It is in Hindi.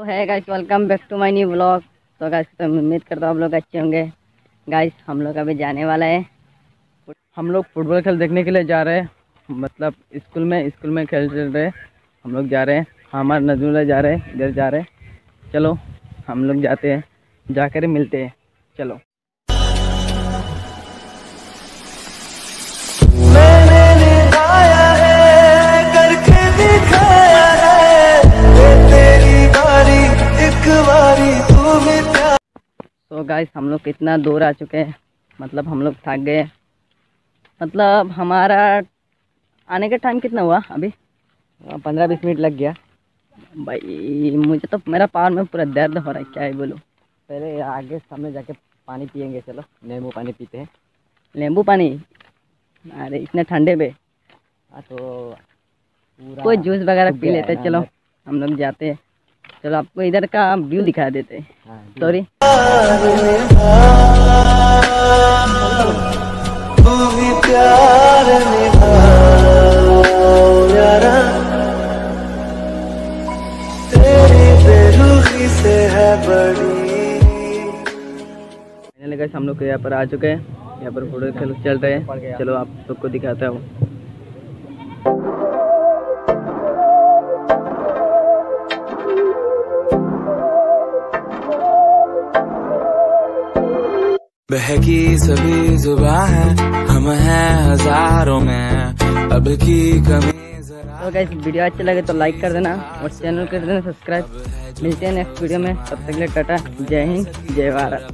है guys, welcome back to my new blog. तो गाइस तो उम्मीद करता हूँ आप लोग अच्छे होंगे। गाइस हम लोग अभी जाने वाला है, हम लोग फुटबॉल खेल देखने के लिए जा रहे हैं। मतलब स्कूल में खेल चल रहे हैं। हम लोग जा रहे हैं, हमारे नजूला जा रहे हैं, इधर जा रहे हैं। चलो हम लोग जाते हैं, जाकर मिलते हैं। चलो। मैंने निभाया है, करके दिखाया है, ये तेरी बारी, एक बारी तू भी प्यार। तो गाइस हम लोग कितना दूर आ चुके हैं, मतलब हम लोग थक गए। मतलब हमारा आने का टाइम कितना हुआ अभी? 15-20 मिनट लग गया भाई। मुझे तो मेरा पाँव में पूरा दर्द हो रहा है, क्या ही बोलूँ। पहले आगे सामने जाके पानी पियेंगे। चलो नींबू पानी पीते हैं। नींबू पानी? अरे इतने ठंडे पे तो कोई जूस वगैरह पी लेते हैं। चलो हम लोग जाते हैं। चलो आपको इधर का व्यू दिखा देते हैं। सॉरी तू भी प्यार निभा यारा, तेरी बेरुखी से है बड़ी। गाइस हम लोग यहाँ पर आ चुके हैं, यहाँ पर फुटबॉल खेल चल रहे हैं। चलो आप सबको दिखाता हूँ। बहकी सभी जुबां है, हम हैं हजारों में, अब की कमी जरा। तो गाइस वीडियो अच्छा लगे तो लाइक कर देना और चैनल कर देना सब्सक्राइब। मिलते हैं नेक्स्ट वीडियो में, तब तक के लिए टाटा, जय हिंद, जय भारत।